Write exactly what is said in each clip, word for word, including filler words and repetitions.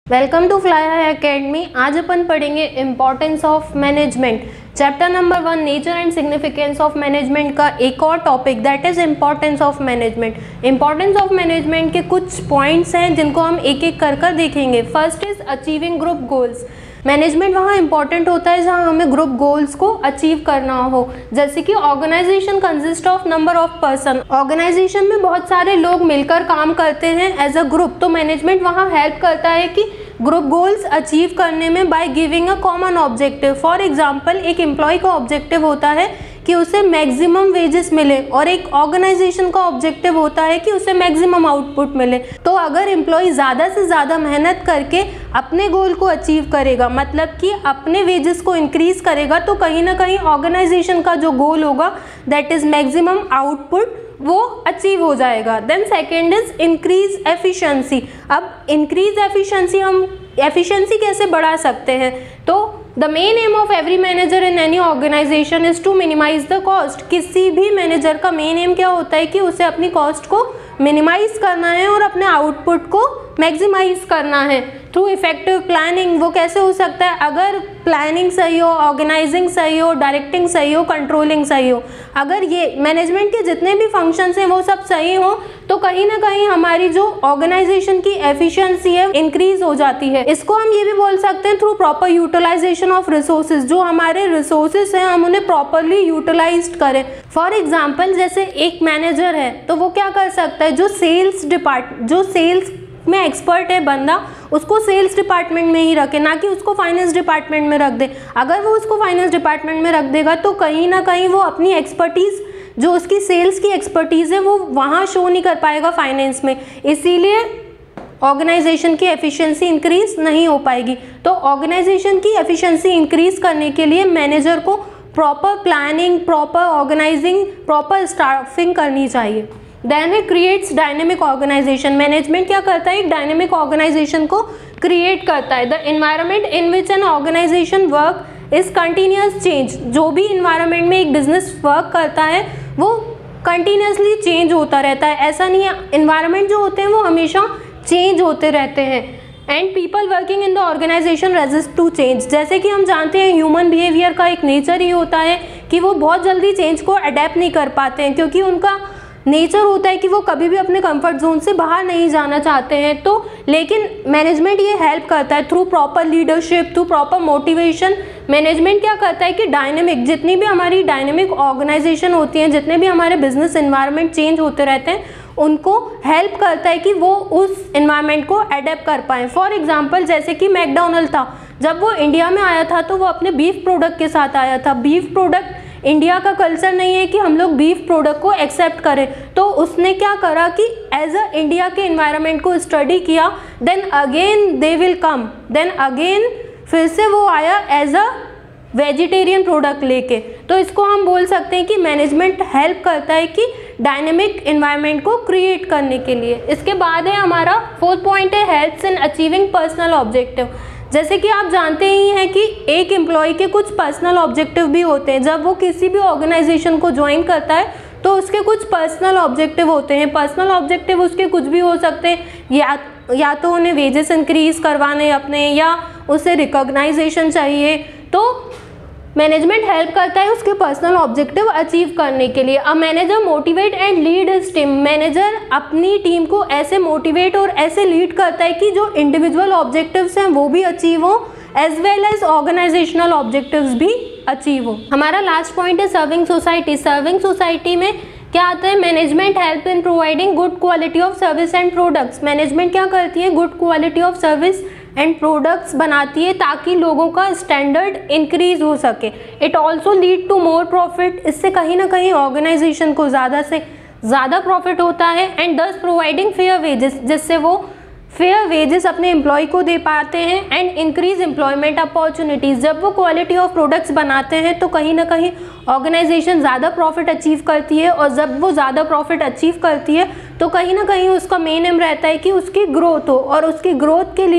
Welcome to fly high academy. आज अपन पढ़ेंगे importance of management, chapter number one, nature and significance of management का एक और topic that is importance of management. Importance of management के कुछ points हैं जिनको हम एक एक कर कर देखेंगे। First is achieving group goals. Management वहाँ इंपॉर्टेंट होता है जहाँ हमें ग्रुप गोल्स को अचीव करना हो, जैसे कि organisation consist of number of person. Organisation में बहुत सारे लोग मिलकर काम करते हैं एज अ ग्रुप, तो मैनेजमेंट वहाँ हेल्प करता है कि ग्रुप गोल्स अचीव करने में by giving a common objective. For example, एक एम्प्लॉय का ऑब्जेक्टिव होता है कि उसे मैक्सिमम वेजेस मिले और एक ऑर्गेनाइजेशन का ऑब्जेक्टिव होता है कि उसे मैक्सिमम आउटपुट मिले। तो अगर एम्प्लॉय ज़्यादा से ज़्यादा मेहनत करके अपने गोल को अचीव करेगा, मतलब कि अपने वेजेस को इंक्रीज करेगा, तो कहीं ना कहीं ऑर्गेनाइजेशन का जो गोल होगा दैट इज मैक्सिमम आउटपुट वो अचीव हो जाएगा। Then second is increase efficiency. अब इंक्रीज एफिशिएंसी, हम एफिशिएंसी कैसे बढ़ा सकते हैं? तो the main aim of every manager in any organisation is to minimise the cost. किसी भी मैनेजर का मेन एम क्या होता है कि उसे अपनी कॉस्ट को मिनिमाइज करना है और अपने आउटपुट को मैक्सिमाइज करना है थ्रू इफेक्टिव प्लानिंग। वो कैसे हो सकता है? अगर प्लानिंग सही हो, ऑर्गेनाइजिंग सही हो, डायरेक्टिंग सही हो, कंट्रोलिंग सही हो, अगर ये मैनेजमेंट के जितने भी फंक्शंस हैं वो सब सही हो, तो कहीं ना कहीं हमारी जो ऑर्गेनाइजेशन की एफिशिएंसी है इंक्रीज हो जाती है। इसको हम ये भी बोल सकते हैं through proper utilisation of resources. जो हमारे रिसोर्सेज हैं हम उन्हें प्रॉपरली यूटिलाइज करें। फॉर एग्जाम्पल, जैसे एक मैनेजर है तो वो क्या कर सकता है, जो सेल्स डिपार्ट जो सेल्स में एक्सपर्ट है बंदा, उसको सेल्स डिपार्टमेंट में ही रखे, ना कि उसको फाइनेंस डिपार्टमेंट में रख दे। अगर वो उसको फाइनेंस डिपार्टमेंट में रख देगा तो कहीं ना कहीं वो अपनी एक्सपर्टीज़, जो उसकी सेल्स की एक्सपर्टीज़ है, वो वहाँ शो नहीं कर पाएगा फाइनेंस में, इसीलिए ऑर्गेनाइजेशन की एफिशिएंसी इंक्रीज नहीं हो पाएगी। तो ऑर्गेनाइजेशन की एफिशिएंसी इंक्रीज करने के लिए मैनेजर को proper planning, proper organising, proper staffing करनी चाहिए। Then it creates dynamic organisation. Management क्या करता है? एक डायनेमिक ऑर्गेनाइजेशन को क्रिएट करता है। The environment in which an organisation work is continuous change. जो भी इन्वायरमेंट में एक बिजनेस वर्क करता है वो कंटिन्यूसली चेंज होता रहता है। ऐसा नहीं है, इन्वायरमेंट जो होते हैं वो हमेशा चेंज होते रहते हैं। And people working in the organisation resist to change. जैसे कि हम जानते हैं ह्यूमन बिहेवियर का एक नेचर ही होता है कि वो बहुत जल्दी चेंज को अडेप्ट नहीं कर पाते हैं, क्योंकि उनका नेचर होता है कि वो कभी भी अपने कंफर्ट जोन से बाहर नहीं जाना चाहते हैं। तो लेकिन मैनेजमेंट ये हेल्प करता है through proper leadership, through proper motivation. Management क्या करता है कि डायनेमिक, जितनी भी हमारी डायनेमिक ऑर्गेनाइजेशन होती हैं, जितने भी हमारे बिजनेस एनवायरनमेंट चेंज होते रहते हैं, उनको हेल्प करता है कि वो उस एनवायरनमेंट को अडेप्ट कर पाएँ। फॉर एग्जाम्पल, जैसे कि मैकडोनल्ड था, जब वो इंडिया में आया था तो वो अपने बीफ प्रोडक्ट के साथ आया था। बीफ प्रोडक्ट, इंडिया का कल्चर नहीं है कि हम लोग बीफ प्रोडक्ट को एक्सेप्ट करें, तो उसने क्या करा कि एज अ इंडिया के एनवायरनमेंट को स्टडी किया। Then again they will come, then again फिर से वो आया एज अ वेजिटेरियन प्रोडक्ट लेके। तो इसको हम बोल सकते हैं कि मैनेजमेंट हेल्प करता है कि डायनेमिक एनवायरनमेंट को क्रिएट करने के लिए। इसके बाद है हमारा फोर्थ पॉइंट है helps in achieving personal objective. जैसे कि आप जानते ही हैं कि एक एम्प्लॉय के कुछ पर्सनल ऑब्जेक्टिव भी होते हैं। जब वो किसी भी ऑर्गेनाइजेशन को ज्वाइन करता है तो उसके कुछ पर्सनल ऑब्जेक्टिव होते हैं। पर्सनल ऑब्जेक्टिव उसके कुछ भी हो सकते हैं, या या तो उन्हें वेजेस इंक्रीज करवाने अपने, या उसे रिकॉग्नाइजेशन चाहिए। तो मैनेजमेंट हेल्प करता है उसके पर्सनल ऑब्जेक्टिव अचीव करने के लिए। A manager motivate and lead his team. Manager अपनी टीम को ऐसे मोटिवेट और ऐसे लीड करता है कि जो इंडिविजुअल ऑब्जेक्टिव्स हैं वो भी अचीव हो, as well as organisational objectives भी अचीव हो। हमारा लास्ट पॉइंट है सर्विंग सोसाइटी। सर्विंग सोसाइटी में क्या आता है? Management help in providing good quality of service and products. Management क्या करती है? Good quality of service and products बनाती है ताकि लोगों का स्टैंडर्ड इंक्रीज हो सके। It also lead to more profit. इससे कहीं ना कहीं ऑर्गेनाइजेशन को ज़्यादा से ज़्यादा प्रॉफिट होता है। एंड दस प्रोवाइडिंग फेयर वेजेस, जिससे वो फेयर वेजेस अपने एम्प्लॉय को दे पाते हैं। And increase employment opportunities. जब वो क्वालिटी ऑफ प्रोडक्ट्स बनाते हैं तो कहीं ना कहीं ऑर्गेनाइजेशन ज़्यादा प्रॉफिट अचीव करती है, और जब वो ज़्यादा प्रॉफिट अचीव करती है तो कहीं ना कहीं उसका मेन एम रहता है कि उसकी ग्रोथ हो, और उसकी ग्रोथ के लिए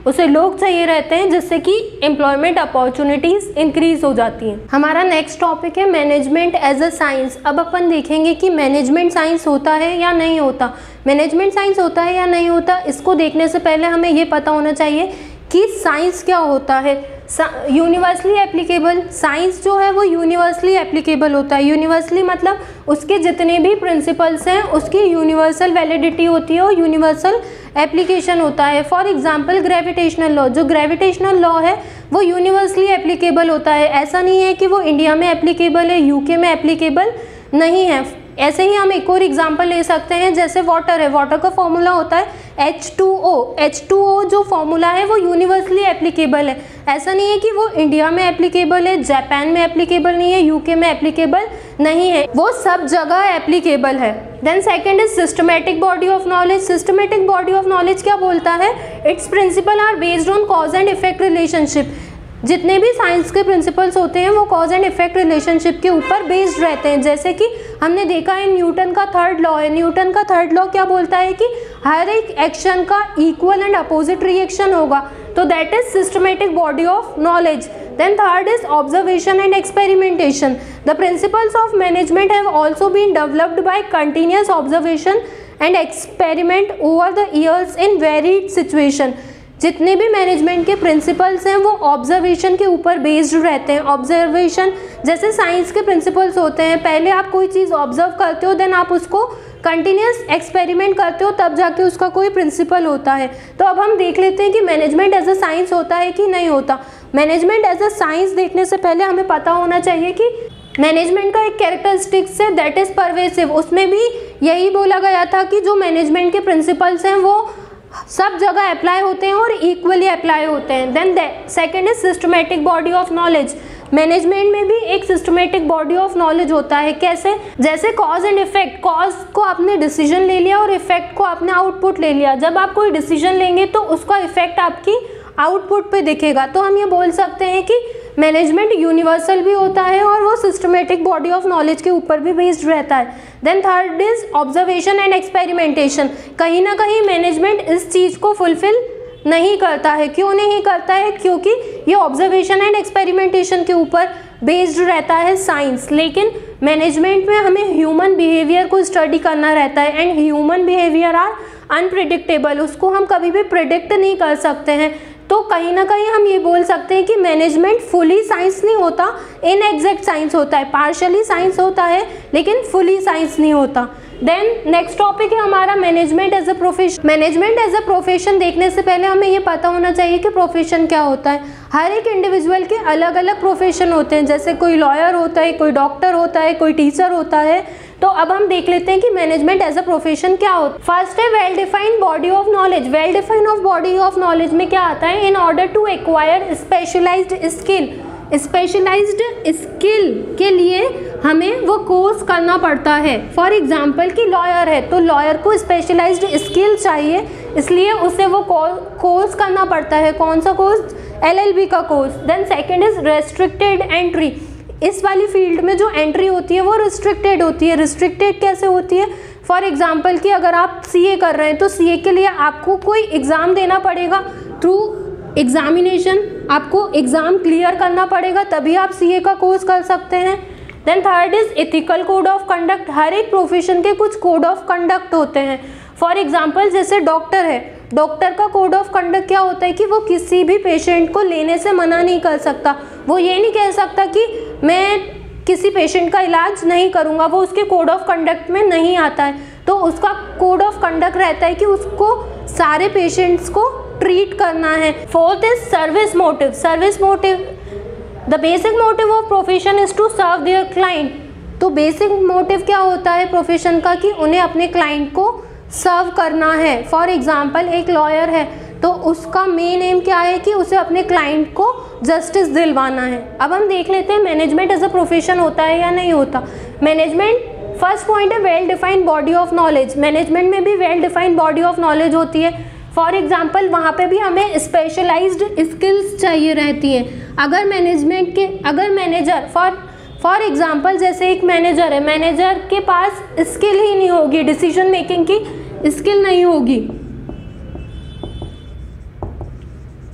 उसे लोग चाहिए रहते हैं, जिससे कि एम्प्लॉयमेंट अपॉर्चुनिटीज इंक्रीज हो जाती हैं। हमारा नेक्स्ट टॉपिक है मैनेजमेंट एज अ साइंस। अब अपन देखेंगे कि मैनेजमेंट साइंस होता है या नहीं होता। मैनेजमेंट साइंस होता है या नहीं होता, इसको देखने से पहले हमें ये पता होना चाहिए कि साइंस क्या होता है। यूनिवर्सली एप्लीकेबल, साइंस जो है वो यूनिवर्सली एप्लीकेबल होता है। यूनिवर्सली मतलब उसके जितने भी प्रिंसिपल्स हैं उसकी यूनिवर्सल वैलिडिटी होती है और यूनिवर्सल एप्लीकेशन होता है। फॉर एग्जांपल ग्रेविटेशनल लॉ, जो ग्रेविटेशनल लॉ है वो यूनिवर्सली एप्लीकेबल होता है। ऐसा नहीं है कि वो इंडिया में एप्लीकेबल है, यूके में एप्लीकेबल नहीं है। ऐसे ही हम एक और एग्जांपल ले सकते हैं, जैसे वाटर है, वाटर का फॉर्मूला होता है H two O. H two O जो फॉर्मूला है वो यूनिवर्सली एप्लीकेबल है। ऐसा नहीं है कि वो इंडिया में एप्लीकेबल है, जापान में एप्लीकेबल नहीं है, यूके में एप्लीकेबल नहीं है, वो सब जगह एप्लीकेबल है। Then second is systematic body of knowledge. Systematic body of knowledge क्या बोलता है? Its principle are based on cause and effect relationship. जितने भी साइंस के प्रिंसिपल्स होते हैं वो कॉज एंड इफेक्ट रिलेशनशिप के ऊपर बेस्ड रहते हैं। जैसे कि हमने देखा है न्यूटन का थर्ड लॉ है। न्यूटन का थर्ड लॉ क्या बोलता है कि हर एक एक्शन का इक्वल एंड अपोजिट रिएक्शन होगा, तो that is systematic body of knowledge. Then third is observation and experimentation. The principles of management have also been developed by continuous observation and experiment over the years in varied situation. जितने भी management के principles हैं वो observation के ऊपर based रहते हैं। Observation जैसे साइंस के प्रिंसिपल्स होते हैं, पहले आप कोई चीज़ ऑब्जर्व करते हो, देन आप उसको कंटिन्यूस एक्सपेरिमेंट करते हो, तब जाके उसका कोई प्रिंसिपल होता है। तो अब हम देख लेते हैं कि मैनेजमेंट एज अ साइंस होता है कि नहीं होता। मैनेजमेंट एज अ साइंस देखने से पहले हमें पता होना चाहिए कि मैनेजमेंट का एक कैरेक्टरिस्टिक्स है दैट इज़ परवेसिव। उसमें भी यही बोला गया था कि जो मैनेजमेंट के प्रिंसिपल्स हैं वो सब जगह अप्लाई होते हैं और इक्वली अप्लाई होते हैं। Then second is systematic body of knowledge. Management में भी एक सिस्टमेटिक बॉडी ऑफ नॉलेज होता है। कैसे? जैसे कॉज एंड इफेक्ट। कॉज को आपने डिसीजन ले लिया और इफेक्ट को आपने आउटपुट ले लिया। जब आप कोई डिसीजन लेंगे तो उसका इफेक्ट आपकी आउटपुट पे दिखेगा। तो हम ये बोल सकते हैं कि मैनेजमेंट यूनिवर्सल भी होता है और वो सिस्टमेटिक बॉडी ऑफ नॉलेज के ऊपर भी बेस्ड रहता है। Then third is observation and experimentation. कहीं ना कहीं मैनेजमेंट इस चीज़ को फुलफिल नहीं करता है। क्यों नहीं करता है? क्योंकि ये ऑब्जर्वेशन एंड एक्सपेरिमेंटेशन के ऊपर बेस्ड रहता है साइंस। लेकिन मैनेजमेंट में हमें ह्यूमन बिहेवियर को स्टडी करना रहता है and human behaviour are unpredictable. उसको हम कभी भी प्रिडिक्ट नहीं कर सकते हैं। तो कहीं ना कहीं हम ये बोल सकते हैं कि मैनेजमेंट फुली साइंस नहीं होता, इनएग्जैक्ट साइंस होता है। पार्शियली साइंस होता है लेकिन फुली साइंस नहीं होता। देन नेक्स्ट टॉपिक है हमारा management as a profession. Management as a profession देखने से पहले हमें ये पता होना चाहिए कि प्रोफेशन क्या होता है। हर एक इंडिविजुअल के अलग अलग प्रोफेशन होते हैं। जैसे कोई लॉयर होता है, कोई डॉक्टर होता है, कोई टीचर होता है। तो अब हम देख लेते हैं कि मैनेजमेंट एज अ प्रोफेशन क्या होता है। फर्स्ट है well defined body of knowledge. Well defined of body of knowledge में क्या आता है? In order to acquire specialised skill. Specialised skill के लिए हमें वो कोर्स करना पड़ता है। फॉर एग्जाम्पल कि लॉयर है तो लॉयर को स्पेशलाइज्ड स्किल चाहिए, इसलिए उसे वो कोर्स करना पड़ता है। कौन सा कोर्स? एल एल बी का कोर्स। Then second is restricted entry. इस वाली फील्ड में जो एंट्री होती है वो रिस्ट्रिक्टेड होती है। रिस्ट्रिक्टेड कैसे होती है? फॉर एग्जाम्पल कि अगर आप सी ए कर रहे हैं तो सी ए के लिए आपको कोई एग्ज़ाम देना पड़ेगा, थ्रू एग्जामिनेशन आपको एग्ज़ाम क्लियर करना पड़ेगा, तभी आप सी ए का कोर्स कर सकते हैं। Then third is ethical code of conduct. हर एक प्रोफेशन के कुछ कोड ऑफ कंडक्ट होते हैं। फॉर एग्जाम्पल जैसे डॉक्टर है, डॉक्टर का कोड ऑफ कंडक्ट क्या होता है कि वो किसी भी पेशेंट को लेने से मना नहीं कर सकता। वो ये नहीं कह सकता कि मैं किसी पेशेंट का इलाज नहीं करूँगा, वो उसके कोड ऑफ कंडक्ट में नहीं आता है। तो उसका कोड ऑफ कंडक्ट रहता है कि उसको सारे पेशेंट्स को ट्रीट करना है। Fourth is service motive. Service motive, the basic motive of profession is to serve their client. तो बेसिक मोटिव क्या होता है प्रोफेशन का? कि उन्हें अपने क्लाइंट को सर्व करना है। फॉर एग्जाम्पल एक लॉयर है तो उसका मेन एम क्या है कि उसे अपने क्लाइंट को जस्टिस दिलवाना है। अब हम देख लेते हैं मैनेजमेंट एज अ प्रोफेशन होता है या नहीं होता। मैनेजमेंट फर्स्ट पॉइंट है well defined body of knowledge. Management में भी well defined body of knowledge होती है। फॉर एग्जाम्पल वहाँ पे भी हमें स्पेशलाइज्ड स्किल्स चाहिए रहती हैं। अगर मैनेजमेंट के अगर मैनेजर फॉर फॉर एग्जाम्पल जैसे एक मैनेजर है, मैनेजर के पास स्किल ही नहीं होगी, डिसीजन मेकिंग की स्किल नहीं होगी,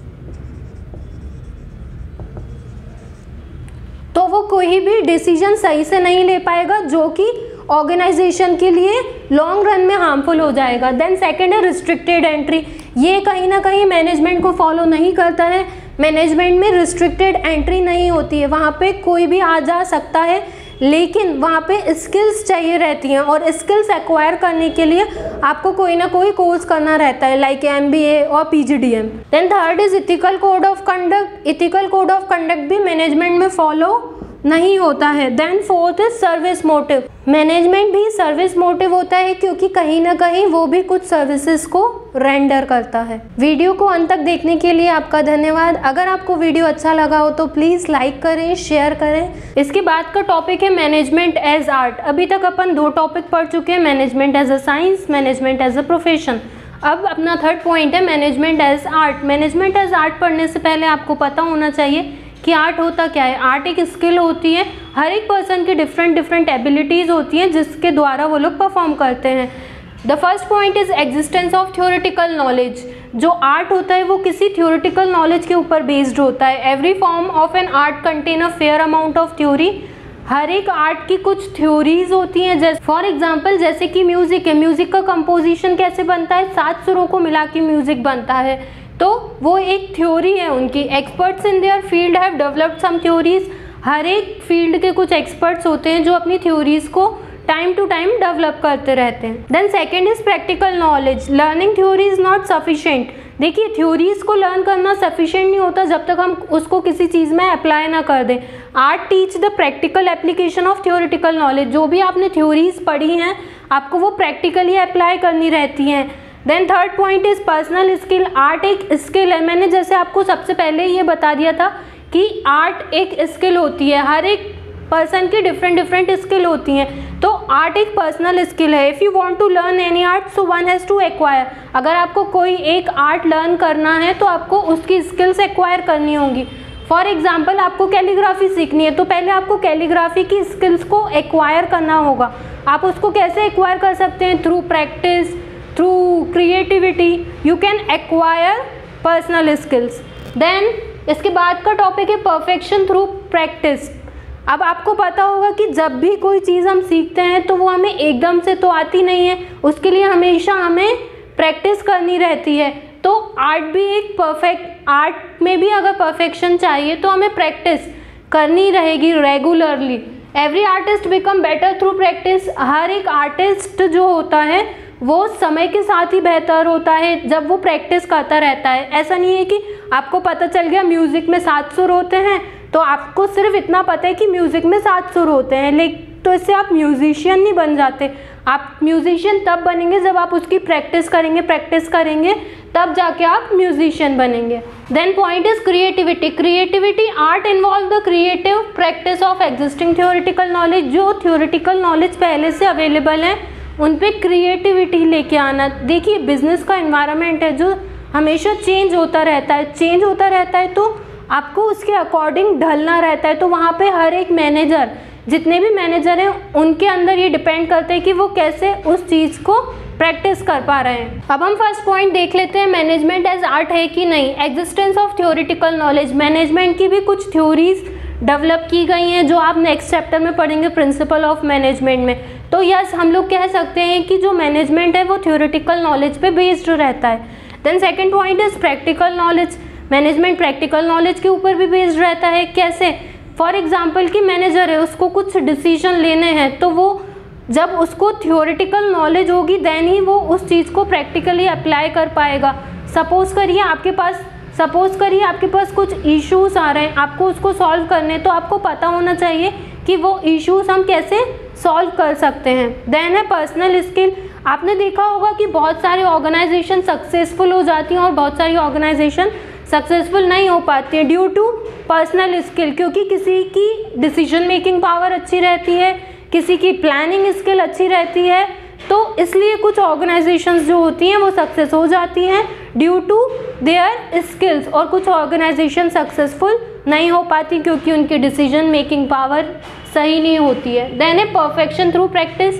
वो कोई भी डिसीजन सही से नहीं ले पाएगा जो कि ऑर्गेनाइजेशन के लिए लॉन्ग रन में हार्मफुल हो जाएगा। देन सेकंड है रिस्ट्रिक्टेड एंट्री, ये कहीं ना कहीं मैनेजमेंट को फॉलो नहीं करता है। मैनेजमेंट में रिस्ट्रिक्टेड एंट्री नहीं होती है, वहाँ पे कोई भी आ जा सकता है, लेकिन वहाँ पे स्किल्स चाहिए रहती हैं और स्किल्स एक्वायर करने के लिए आपको कोई ना कोई कोर्स करना रहता है, लाइक एमबीए और PGDM. Then third is ethical code of conduct, ethical code of conduct भी मैनेजमेंट में फॉलो नहीं होता है। Then fourth is service motive, management भी सर्विस मोटिव होता है क्योंकि कहीं ना कहीं वो भी कुछ सर्विसेज को रेंडर करता है। वीडियो को अंत तक देखने के लिए आपका धन्यवाद। अगर आपको वीडियो अच्छा लगा हो तो प्लीज़ लाइक करें, शेयर करें। इसके बाद का टॉपिक है मैनेजमेंट एज आर्ट। अभी तक अपन दो टॉपिक पढ़ चुके हैं, management as a science, management as a profession. अब अपना थर्ड पॉइंट है management as art. Management as art पढ़ने से पहले आपको पता होना चाहिए कि आर्ट होता क्या है। आर्ट एक स्किल होती है, हर एक पर्सन की डिफरेंट डिफरेंट एबिलिटीज़ होती हैं जिसके द्वारा वो लोग परफॉर्म करते हैं। The first point is existence of theoretical knowledge. जो आर्ट होता है वो किसी थ्योरेटिकल नॉलेज के ऊपर बेस्ड होता है। Every form of an art contain a fair amount of theory. हर एक आर्ट की कुछ थ्योरीज होती हैं, जैसे फॉर एग्जांपल जैसे कि म्यूजिक है, म्यूजिक का कंपोजिशन कैसे बनता है, सात सुरों को मिला के म्यूजिक बनता है, तो वो एक थ्योरी है उनकी। Experts in their field have developed some theories. हर एक फील्ड के कुछ एक्सपर्ट्स होते हैं जो अपनी थ्योरीज को टाइम टू टाइम डेवलप करते रहते हैं। Then second is practical knowledge. Learning theory is not sufficient. देखिए, थ्योरीज को लर्न करना सफिशिएंट नहीं होता जब तक हम उसको किसी चीज़ में अप्लाई ना कर दें। Art teach the practical application of theoretical knowledge. जो भी आपने थ्योरीज पढ़ी हैं आपको वो प्रैक्टिकली अप्लाई करनी रहती हैं। Then third point is personal skill. Art एक स्किल है। मैंने जैसे आपको सबसे पहले ये बता दिया था कि आर्ट एक स्किल होती है, हर एक पर्सन की डिफरेंट डिफरेंट स्किल होती हैं, तो आर्ट एक पर्सनल स्किल है। If you want to learn any art so one has to acquire. अगर आपको कोई एक आर्ट लर्न करना है तो आपको उसकी स्किल्स एक्वायर करनी होंगी। फॉर एग्जाम्पल आपको कैलीग्राफी सीखनी है तो पहले आपको कैलीग्राफी की स्किल्स को एक्वायर करना होगा। आप उसको कैसे एक्वायर कर सकते हैं? Through practice, through creativity you can acquire personal skills. Then इसके बाद का टॉपिक है परफेक्शन थ्रू प्रैक्टिस। अब आपको पता होगा कि जब भी कोई चीज़ हम सीखते हैं तो वो हमें एकदम से तो आती नहीं है, उसके लिए हमेशा हमें प्रैक्टिस करनी रहती है। तो आर्ट भी एक परफेक्ट, आर्ट में भी अगर परफेक्शन चाहिए तो हमें प्रैक्टिस करनी रहेगी regularly. Every artist become better through practice. हर एक आर्टिस्ट जो होता है वो समय के साथ ही बेहतर होता है जब वो प्रैक्टिस करता रहता है। ऐसा नहीं है कि आपको पता चल गया म्यूज़िक में सात सुर होते हैं तो आपको सिर्फ इतना पता है कि म्यूज़िक में सात सुर होते हैं, लेकिन तो इससे आप म्यूजिशियन नहीं बन जाते। आप म्यूजिशियन तब बनेंगे जब आप उसकी प्रैक्टिस करेंगे प्रैक्टिस करेंगे तब जाके आप म्यूजिशियन बनेंगे। Then point is creativity. Creativity art involve the creative practice of existing theoretical knowledge. जो थ्योरेटिकल नॉलेज पहले से अवेलेबल है उन पे क्रिएटिविटी लेके आना। देखिए, बिजनेस का एनवायरनमेंट है जो हमेशा चेंज होता रहता है, चेंज होता रहता है तो आपको उसके अकॉर्डिंग ढलना रहता है। तो वहाँ पे हर एक मैनेजर, जितने भी मैनेजर हैं उनके अंदर ये डिपेंड करते हैं कि वो कैसे उस चीज़ को प्रैक्टिस कर पा रहे हैं। अब हम फर्स्ट पॉइंट देख लेते हैं, मैनेजमेंट एज आर्ट है कि नहीं। Existence of theoretical knowledge. Management की भी कुछ थ्योरीज डेवलप की गई हैं जो आप नेक्स्ट चैप्टर में पढ़ेंगे प्रिंसिपल ऑफ मैनेजमेंट में। तो यस, हम लोग कह सकते हैं कि जो मैनेजमेंट है वो थ्योरेटिकल नॉलेज पे बेस्ड रहता है। Then second point is practical knowledge. Management practical knowledge के ऊपर भी बेस्ड रहता है। कैसे? फॉर एग्जाम्पल कि मैनेजर है, उसको कुछ डिसीजन लेने हैं तो वो जब उसको थ्योरेटिकल नॉलेज होगी देन ही वो उस चीज़ को प्रैक्टिकली अप्लाई कर पाएगा। सपोज करिए आपके पास सपोज करिए आपके पास कुछ इश्यूज आ रहे हैं, आपको उसको सॉल्व करने, तो आपको पता होना चाहिए कि वो इश्यूज हम कैसे सॉल्व कर सकते हैं। देन है पर्सनल स्किल। आपने देखा होगा कि बहुत सारे ऑर्गेनाइजेशन सक्सेसफुल हो जाती हैं और बहुत सारी ऑर्गेनाइजेशन सक्सेसफुल नहीं हो पाती है ड्यू टू पर्सनल स्किल, क्योंकि किसी की डिसीजन मेकिंग पावर अच्छी रहती है, किसी की प्लानिंग स्किल अच्छी रहती है, तो इसलिए कुछ ऑर्गेनाइजेशंस जो होती हैं वो सक्सेस हो जाती हैं ड्यू टू देयर स्किल्स, और कुछ ऑर्गेनाइजेशन सक्सेसफुल नहीं हो पाती क्योंकि उनकी डिसीजन मेकिंग पावर सही नहीं होती है। Then a perfection through practice.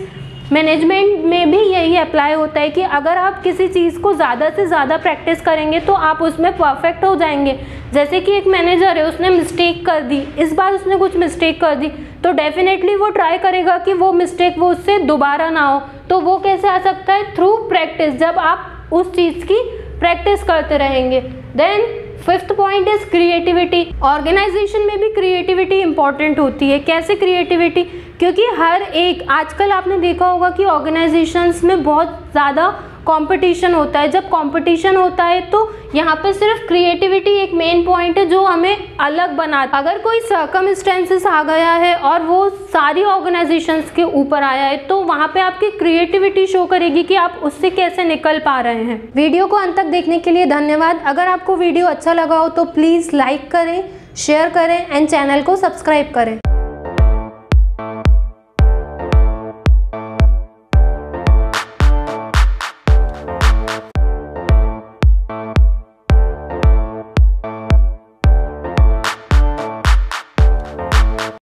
Management में भी यही अप्लाई होता है कि अगर आप किसी चीज़ को ज़्यादा से ज़्यादा प्रैक्टिस करेंगे तो आप उसमें परफेक्ट हो जाएंगे। जैसे कि एक मैनेजर है, उसने मिस्टेक कर दी, इस बार उसने कुछ मिस्टेक कर दी, तो डेफिनेटली वो ट्राई करेगा कि वो मिस्टेक वो उससे दोबारा ना हो। तो वो कैसे आ सकता है? थ्रू प्रैक्टिस, जब आप उस चीज़ की प्रैक्टिस करते रहेंगे। Then fifth point is creativity. Organisation में भी क्रिएटिविटी इंपॉर्टेंट होती है। कैसे क्रिएटिविटी? क्योंकि हर एक, आजकल आपने देखा होगा कि ऑर्गेनाइजेशंस में बहुत ज़्यादा कंपटीशन होता है। जब कंपटीशन होता है तो यहाँ पे सिर्फ क्रिएटिविटी एक मेन पॉइंट है जो हमें अलग बनाता है। अगर कोई सर्कमस्टेंसेस आ गया है और वो सारी ऑर्गेनाइजेशंस के ऊपर आया है तो वहाँ पे आपकी क्रिएटिविटी शो करेगी कि आप उससे कैसे निकल पा रहे हैं। वीडियो को अंत तक देखने के लिए धन्यवाद। अगर आपको वीडियो अच्छा लगा हो तो प्लीज़ लाइक करें, शेयर करें एंड चैनल को सब्सक्राइब करें।